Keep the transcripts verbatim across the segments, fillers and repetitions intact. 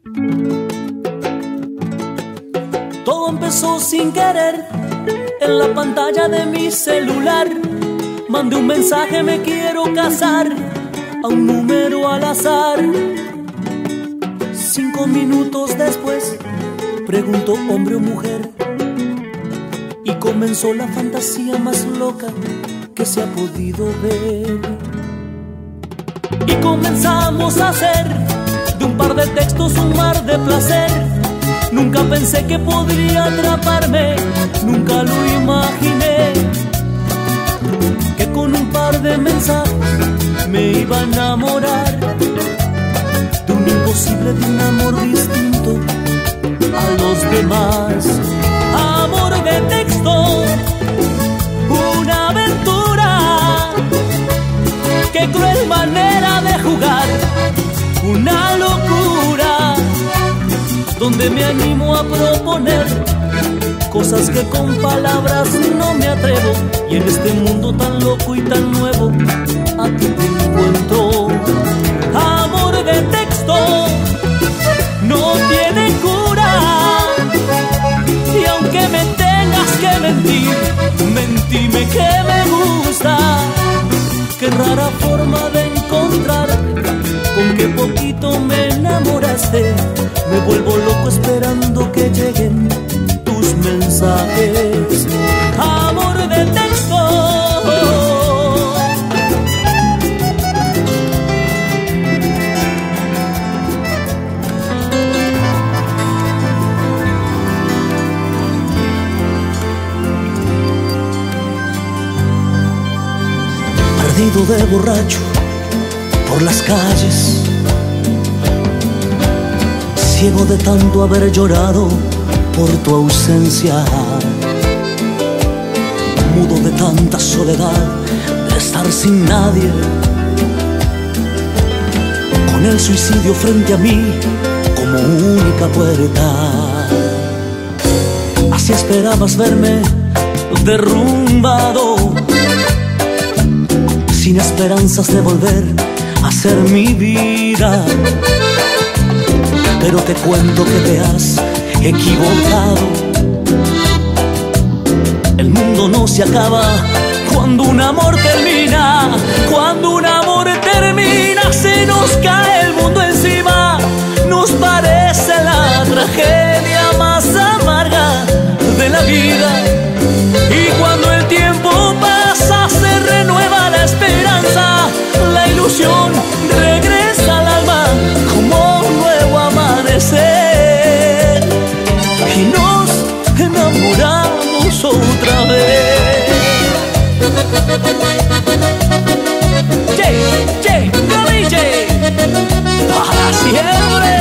Todo empezó sin querer. En la pantalla de mi celular mandé un mensaje: me quiero casar, a un número al azar. Cinco minutos después preguntó hombre o mujer, y comenzó la fantasía más loca que se ha podido ver. Y comenzamos a hacer de un par de textos un mar de placer. Nunca pensé que podría atraparme, nunca lo imaginé, que con un par de mensajes me iba a enamorar de un imposible, de un amor distinto a los demás. Amor de texto, una aventura, qué cruel manera de jugar, una locura, donde me animo a proponer cosas que con palabras no me atrevo. Y en este mundo tan loco y tan nuevo, a ti te encuentro. Amor de texto, no tiene cura, y aunque me tengas que mentir, mentime que me gusta. Qué rara forma de encontrar, con qué poquito me enamoraste. Me vuelvo loco esperando que lleguen tus mensajes. Amor de texto, perdido de borracho por las calles, ciego de tanto haber llorado por tu ausencia, mudo de tanta soledad, de estar sin nadie, con el suicidio frente a mí como única puerta. Así esperabas verme derrumbado, sin esperanzas de volver a ser mi vida. Pero te cuento que te has equivocado. El mundo no se acaba cuando un amor termina. Cuando un amor termina, se nos cae el mundo encima. Nos parece la tragedia más amarga de la vida. Y cuando el tiempo pasa, se renueva la esperanza. La ilusión regresa al alma como un nuevo amanecer, y nos enamoramos otra vez. Jay, Jay, Jay, Jay, para siempre.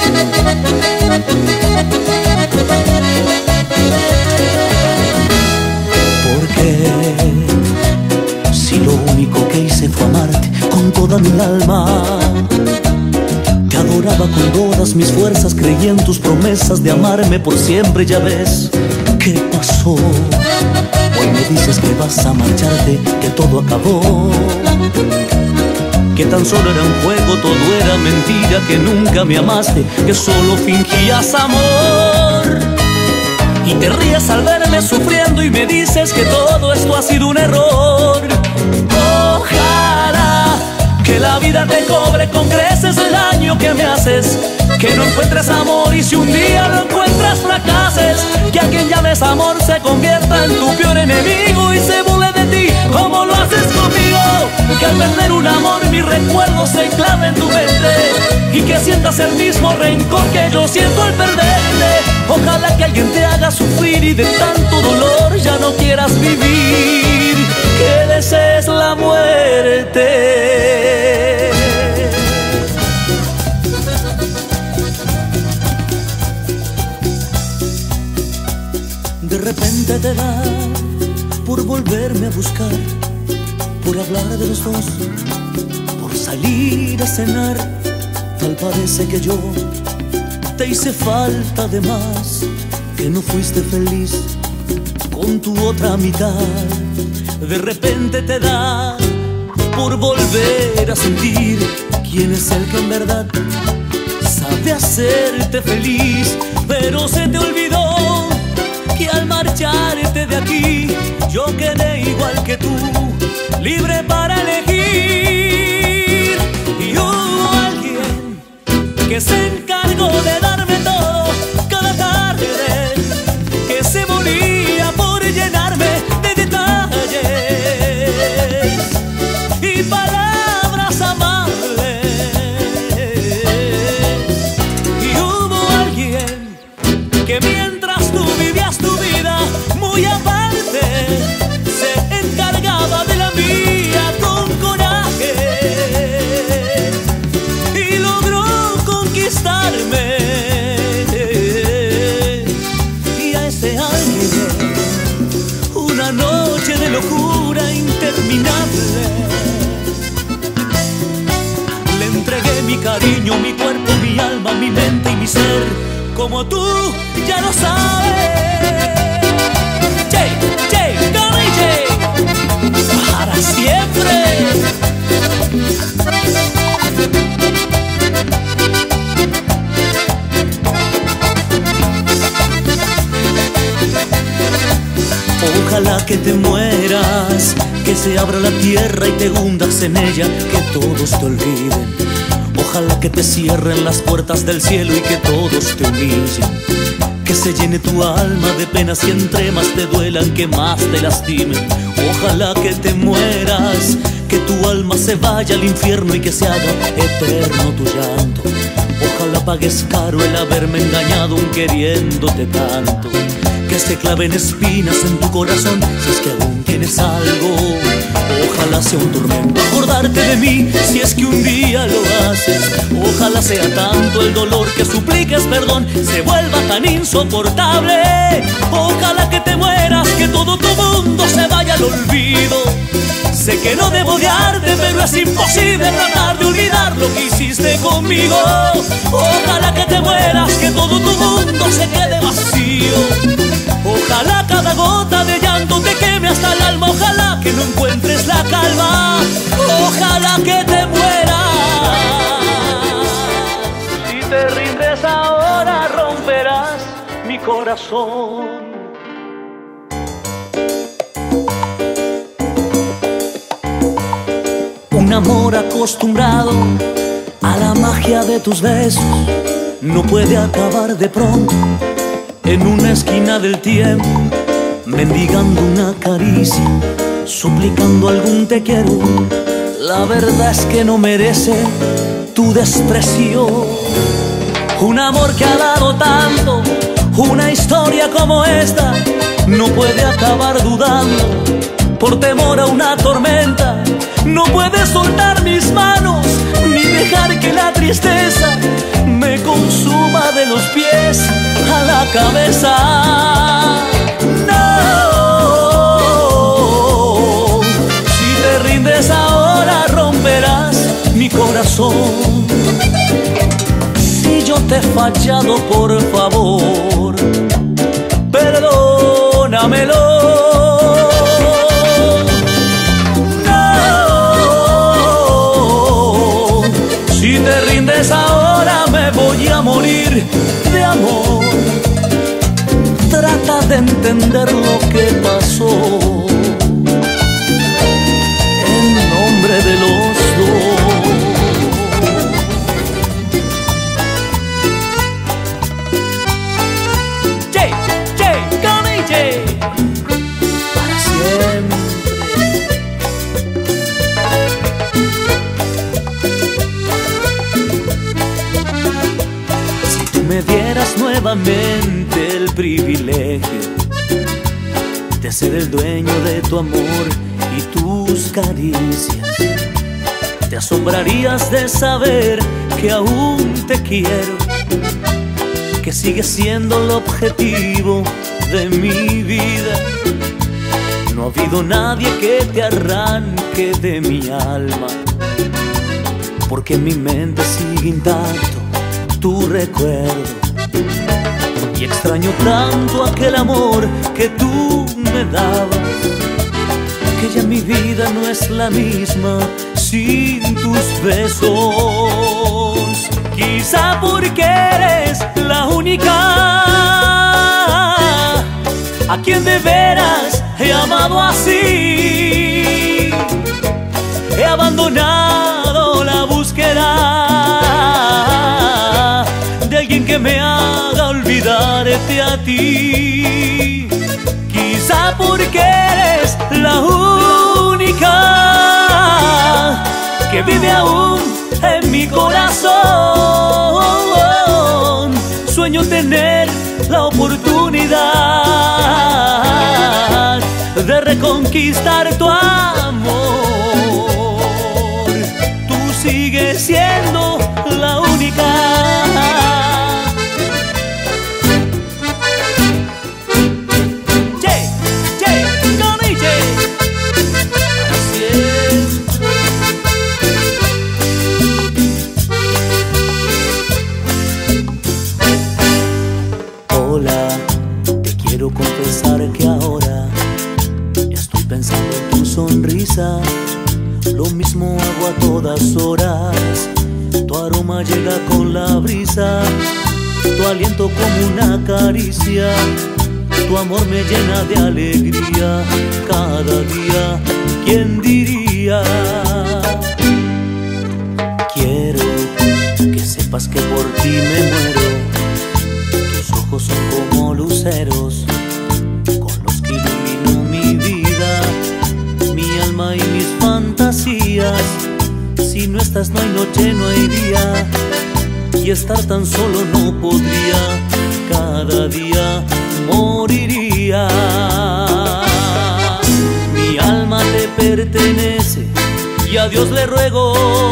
Porque si lo único que hice fue amarte con toda mi alma, te adoraba con todas mis fuerzas, creí en tus promesas de amarme por siempre. Ya ves qué pasó. Hoy me dices que vas a marcharte, que todo acabó, que tan solo era un juego, todo era mentira, que nunca me amaste, que solo fingías amor. Y te ríes al verme sufriendo y me dices que todo esto ha sido un error. Ojalá que la vida te cobre con creces el daño que me haces, que no encuentres amor y si un día lo encuentras fracases, que a quien llames amor se convierta en tu peor enemigo y se burle de ti como lo haces conmigo. Que al perder un amor mi recuerdo se clave en tu mente y que sientas el mismo rencor que yo siento al perderte. Ojalá que alguien te haga sufrir y de tanto dolor ya no quieras vivir, que desees la muerte. De repente te da por volverme a buscar, por hablar de los dos, por salir a cenar. Tal parece que yo te hice falta de más, que no fuiste feliz con tu otra mitad. De repente te da por volver a sentir quién es el que en verdad sabe de hacerte feliz, pero se te olvidó que al marcharte de aquí yo quedé igual que tú, libre para elegir. Y hubo alguien que se encargó de darme todo cada tarde, que se moría por llenarme de detalles y palabras amables. Y hubo alguien que mientras tú vivías tu vida muy aparte, se encargaba de la mía con coraje y logró conquistarme. Y a ese alguien, una noche de locura interminable, le entregué mi cariño, mi cuerpo, mi alma, mi mente y mi ser, como tú ya lo sabes. Che, che, Gary J, para siempre. Ojalá que te mueras, que se abra la tierra y te hundas en ella, que todos te olviden. Ojalá que te cierren las puertas del cielo y que todos te humillen, que se llene tu alma de penas y entre más te duelan, que más te lastimen. Ojalá que te mueras, que tu alma se vaya al infierno y que se haga eterno tu llanto. Ojalá pagues caro el haberme engañado aun queriéndote tanto, que se claven espinas en tu corazón si es que aún tienes algo. Ojalá sea un tormento acordarte de mí si es que un día lo haces. Ojalá sea tanto el dolor que supliques perdón se vuelva tan insoportable. Ojalá que te mueras, que todo tu mundo se vaya al olvido. Sé que no debo odiarte, pero es imposible tratar de olvidar lo que hiciste conmigo. Ojalá que te mueras, que todo tu mundo se quede vacío. Ojalá cada gota de llanto te queme hasta el alma. Ojalá que no encuentres la calma. Ojalá que te mueras. Si te rindes ahora romperás mi corazón. Un amor acostumbrado a la magia de tus besos no puede acabar de pronto en una esquina del tiempo, mendigando una caricia, suplicando algún te quiero. La verdad es que no merece tu desprecio. Un amor que ha dado tanto, una historia como esta, no puede acabar dudando por temor a una tormenta. No puedes soltar mis manos ni dejar que la tristeza me consuma de los pies a la cabeza. No, si te rindes ahora romperás mi corazón. Si yo te he fallado, por favor, perdónamelo. Si te rindes ahora me voy a morir de amor. Trata de entender lo que pasó en nombre de los dos. Jay, Jay, Gary J, para siempre. Me dieras nuevamente el privilegio de ser el dueño de tu amor y tus caricias, te asombrarías de saber que aún te quiero, que sigues siendo el objetivo de mi vida. No ha habido nadie que te arranque de mi alma, porque en mi mente sigue intacto tu recuerdo. Y extraño tanto aquel amor que tú me dabas, que ya mi vida no es la misma sin tus besos. Quizá porque eres la única a quien de veras he amado así. He abandonado la búsqueda de alguien que me haga olvidarte a ti. Quizá porque eres la única que vive aún en mi corazón. Sueño tener la oportunidad de reconquistar tu amor. Tú sigues siendo la única. Che, che, Johnny, che. Así es. Hola, te quiero confesar que ahora estoy pensando en tu sonrisa. Lo mismo hago a todas horas. Tu aroma llega con la brisa, tu aliento como una caricia. Tu amor me llena de alegría cada día. ¿Quién diría? Quiero que sepas que por ti me muero. Tus ojos son como luceros con los que ilumino mi vida, mi alma y mis fantasías. Si no estás no hay noche, no hay día, y estar tan solo no podría. Cada día moriría. Mi alma te pertenece y a Dios le ruego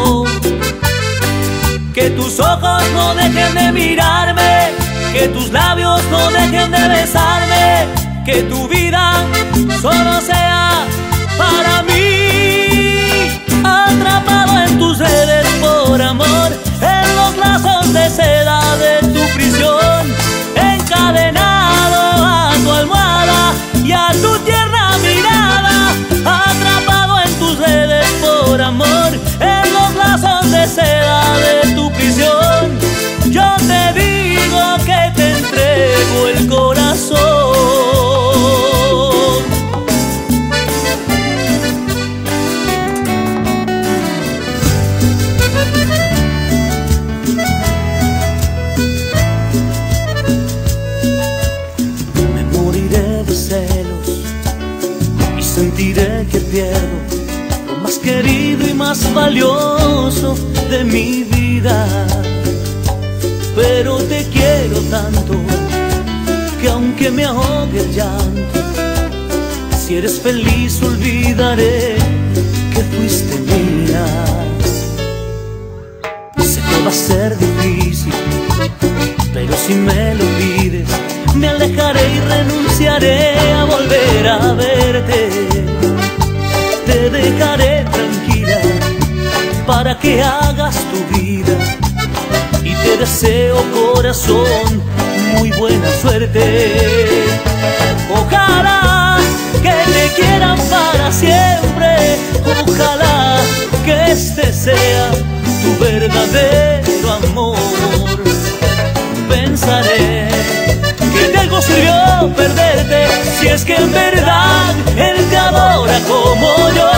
que tus ojos no dejen de mirarme, que tus labios no dejen de besarme, que tu vida solo sea para mí. Atrapado en tus redes por amor, en los lazos de seda de tu prisión, encadenado a tu almohada y a tu tierna mirada. Atrapado en tus redes por amor, en los lazos de seda de tu prisión, yo te digo que te entrego el corazón. Me moriré de celos y sentiré que pierdo lo más querido y más valioso de mi vida. Pero te quiero tanto que aunque me ahogue el llanto, si eres feliz olvidaré que fuiste mía. Sé que va a ser difícil, pero si me lo pides, me alejaré y renunciaré a volver a verte. Te dejaré tranquila para que hagas tu vida, y te deseo, corazón, muy buena suerte. Ojalá que te quieran para siempre, ojalá que este sea tu verdadero amor. Pensaré que de algo sirvió perderte, si es que en verdad él te adora como yo.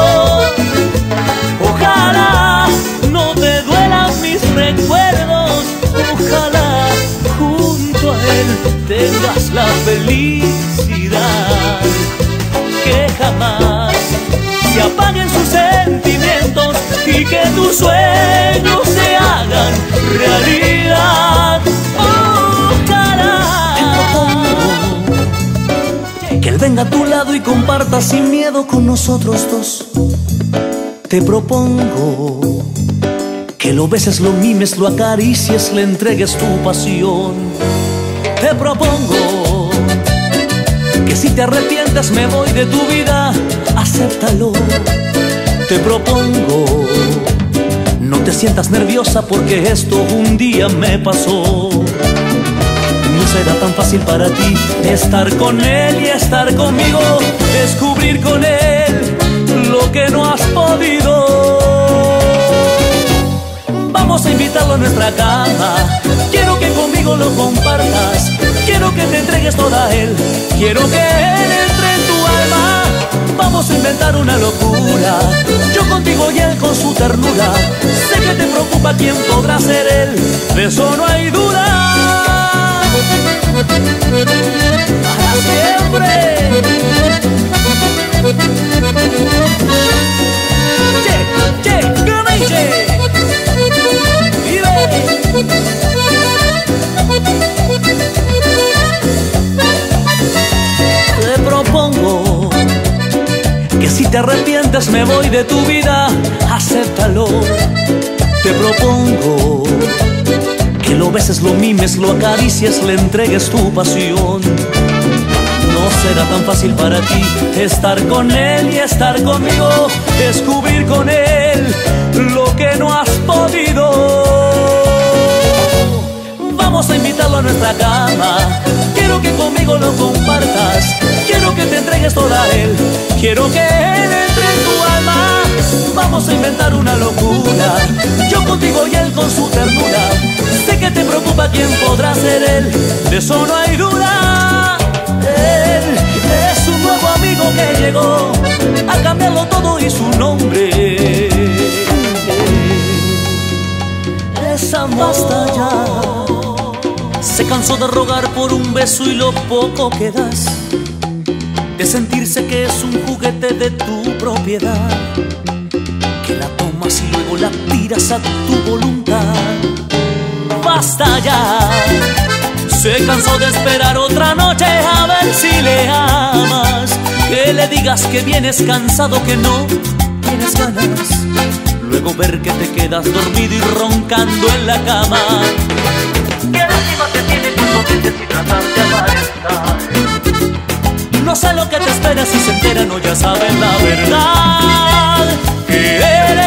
Ojalá no te duelan mis recuerdos, ojalá junto a él tengas la felicidad. Que jamás se apaguen sus sentimientos y que tus sueños se hagan realidad. Ojalá que él venga a tu lado y comparta sin miedo con nosotros dos. Te propongo que lo beses, lo mimes, lo acaricies, le entregues tu pasión. Te propongo que si te arrepientes me voy de tu vida, acéptalo. Te propongo, no te sientas nerviosa porque esto un día me pasó. No será tan fácil para ti estar con él y estar conmigo, descubrir con él lo que no has podido. Vamos Vamos a invitarlo a nuestra cama. Quiero que conmigo lo compartas. Quiero que te entregues toda a él. Quiero que él entre en tu alma. Vamos a inventar una locura. Yo contigo y él con su ternura. Sé que te preocupa quién podrá ser él. De eso no hay duda. Para siempre. Che, che, ganache. Te propongo que si te arrepientes me voy de tu vida, acéptalo. Te propongo que lo beses, lo mimes, lo acaricies, le entregues tu pasión. No será tan fácil para ti estar con él y estar conmigo, descubrir con él lo que no has podido. Vamos a invitarlo a nuestra cama. Quiero que conmigo lo compartas. Quiero que te entregues toda a él. Quiero que él entre en tu alma. Vamos a inventar una locura. Yo contigo y él con su ternura. Sé que te preocupa quién podrá ser él. De eso no hay duda. Él es un nuevo amigo que llegó a cambiarlo todo y su nombre es Basta Ya. Se cansó de rogar por un beso y lo poco que das, de sentirse que es un juguete de tu propiedad, que la tomas y luego la tiras a tu voluntad. Basta ya. Se cansó de esperar otra noche a ver si le amas, que le digas que vienes cansado, que no tienes ganas, luego ver que te quedas dormido y roncando en la cama. Que encima te tiene tus dientes y tratas de aparentar. No sé lo que te espera si se enteran o ya saben la verdad, que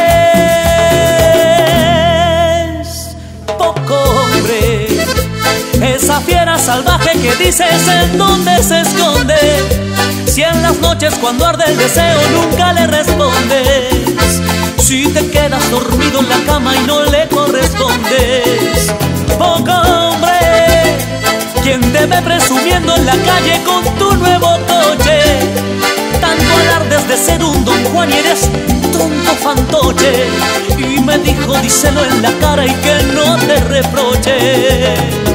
eres poco hombre. Esa fiera salvaje que dices en dónde se esconde, si en las noches cuando arde el deseo nunca le respondes, si te quedas dormido en la cama y no le correspondes. Poco hombre, quien te ve presumiendo en la calle con tu nuevo coche, tanto alardes de ser un Don Juan y eres tonto fantoche. Y me dijo díselo en la cara y que no te reproche.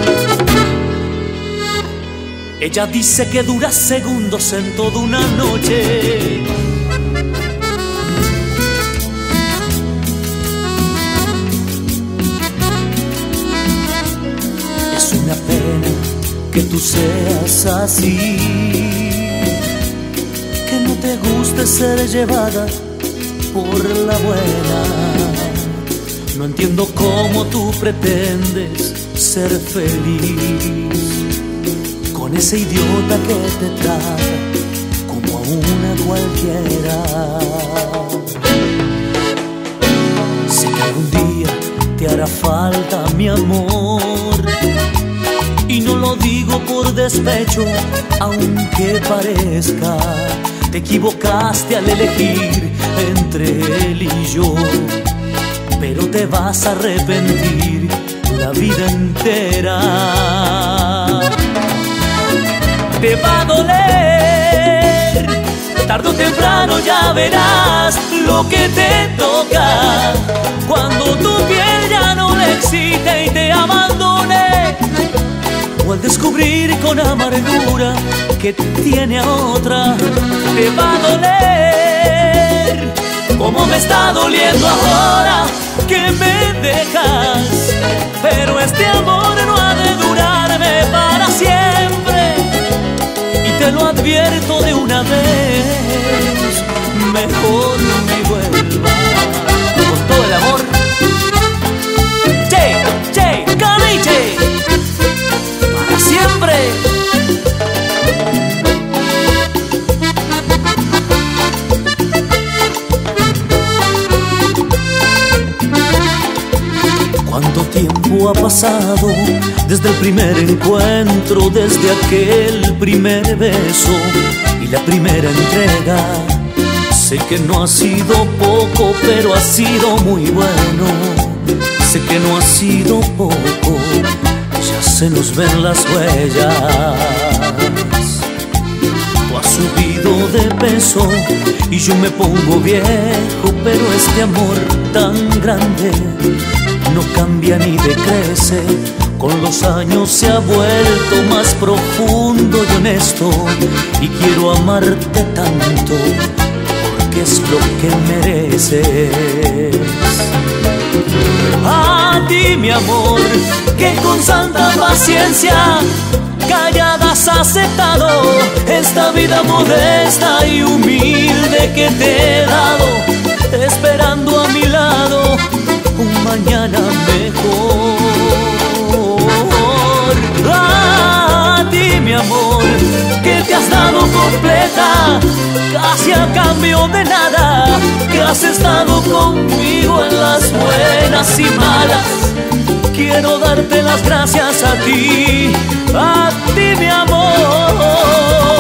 Ella dice que dura segundos en toda una noche. Es una pena que tú seas así, que no te guste ser llevada por la buena. No entiendo cómo tú pretendes ser feliz con ese idiota que te trata como a una cualquiera. Sé que algún día te hará falta mi amor, y no lo digo por despecho, aunque parezca. Te equivocaste al elegir entre él y yo, pero te vas a arrepentir la vida entera. Te va a doler, tarde o temprano ya verás lo que te toca, cuando tu piel ya no le excite y te abandone, o al descubrir con amargura que tiene a otra. Te va a doler como me está doliendo ahora que me dejas, pero este amor no ha de durarme para siempre. Te lo advierto de una vez, mejor no me vuelva. Con todo el amor, Che, Che, Caniche, para siempre. ¿Cuánto tiempo ha pasado desde el primer encuentro, desde aquel primer beso y la primera entrega? Sé que no ha sido poco, pero ha sido muy bueno. sé que no ha sido poco, ya se nos ven las huellas. Tú has subido de peso y yo me pongo viejo, pero este amor tan grande no cambia ni decrece. Con los años se ha vuelto más profundo y honesto, y quiero amarte tanto porque es lo que mereces. A ti, mi amor, que con santa paciencia callada has aceptado esta vida modesta y humilde que te he dado, esperando a mi lado un mañana mejor. A ti, mi amor, que te has dado completa, casi a cambio de nada, que has estado conmigo en las buenas y malas. Quiero darte las gracias a ti, a ti, mi amor.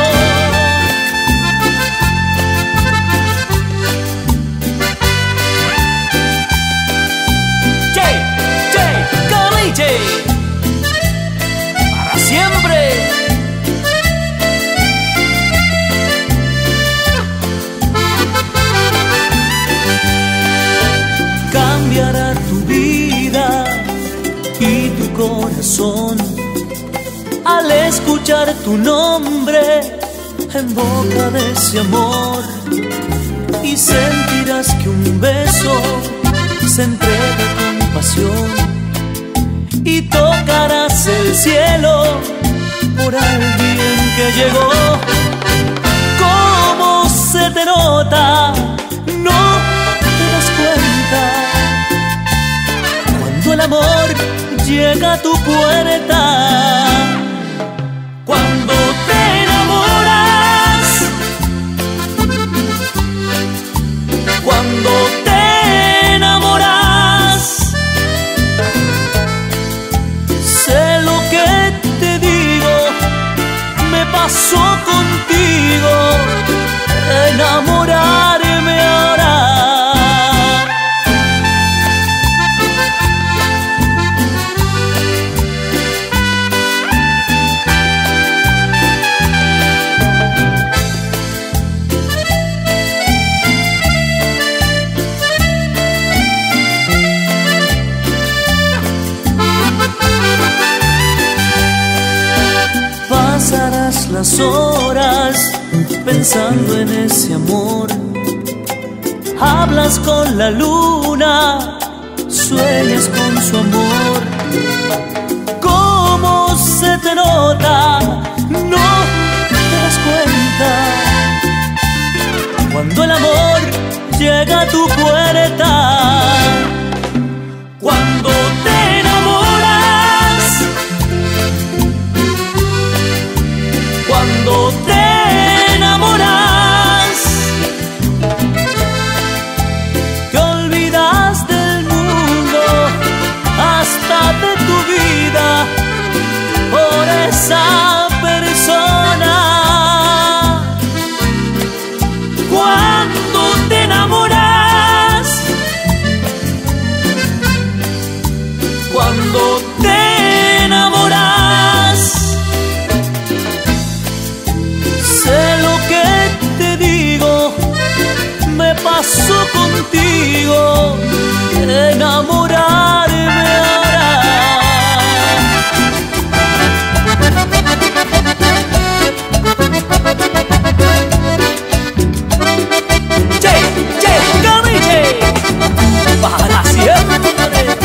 Para siempre. Cambiará tu vida y tu corazón al escuchar tu nombre en boca de ese amor, y sentirás que un beso se entrega con pasión, y tocarás el cielo por alguien que llegó. ¿Cómo se te nota? No te das cuenta cuando el amor llega a tu puerta. Cuando te enamoras, cuando te enamoras, sé lo que te digo, me pasó contigo, enamorarme ahora. Pasarás las horas pensando en ese amor, hablas con la luna, sueñas con su amor. ¿Cómo se te nota? No te das cuenta cuando el amor llega a tu puerta. Cuando te enamoras, cuando te enamoras, te olvidas del mundo, hasta de tu vida, por esa persona. Cuando te enamoras, cuando te enamoras, sé lo que te digo, me pasó contigo, enamorarme ahora. Che, che, Cariche, para siempre.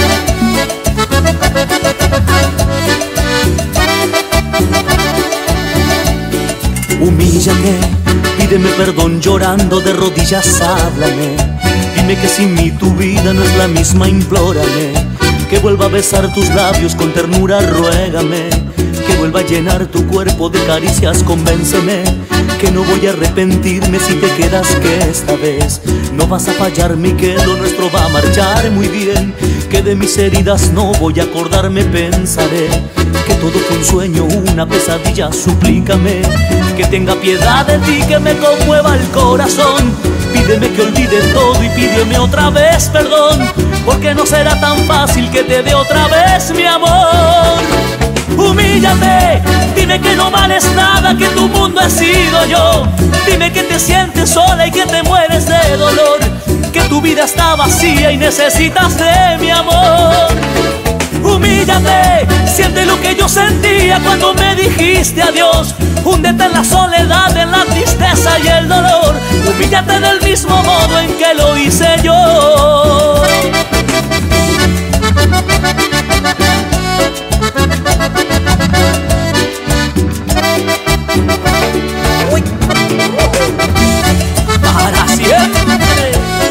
Humíllate, pídeme perdón llorando de rodillas, háblame. Dime que sin mí tu vida no es la misma, implórame. Que vuelva a besar tus labios con ternura, ruégame. Que vuelva a llenar tu cuerpo de caricias, convénceme. Que no voy a arrepentirme si te quedas, que esta vez no vas a fallarme y que lo nuestro va a marchar muy bien. Que de mis heridas no voy a acordarme, pensaré que todo fue un sueño, una pesadilla. Suplícame que tenga piedad de ti, que me conmueva el corazón. Pídeme que olvide todo y pídeme otra vez perdón, porque no será tan fácil que te dé otra vez mi amor. Humíllate, dime que no vales nada, que tu mundo he sido yo. Dime que te sientes sola y que te mueres de dolor, que tu vida está vacía y necesitas de mi amor. Humíllate, siente lo que yo sentía cuando me dijiste adiós. Húndete en la soledad, en la tristeza y el dolor. Humíllate del mismo modo en que lo hice yo. Uy. Para siempre.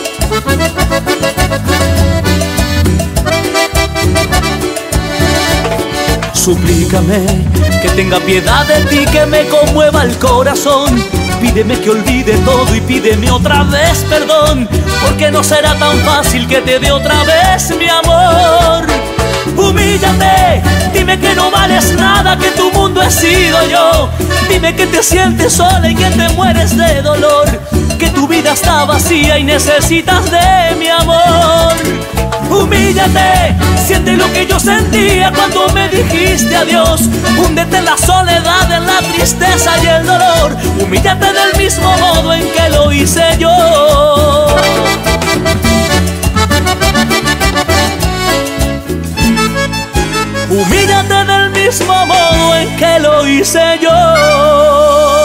Suplícame que tenga piedad de ti, que me conmueva el corazón. Pídeme que olvide todo y pídeme otra vez perdón, porque no será tan fácil que te dé otra vez mi amor. Humíllate, dime que no vales nada, que tu mundo he sido yo. Dime que te sientes sola y que te mueres de dolor, que tu vida está vacía y necesitas de mi amor. Humíllate, siente lo que yo sentía cuando me dijiste adiós. Húndete en la soledad, en la tristeza y el dolor. Humíllate del mismo modo en que lo hice yo. Humíllate del mismo modo en que lo hice yo.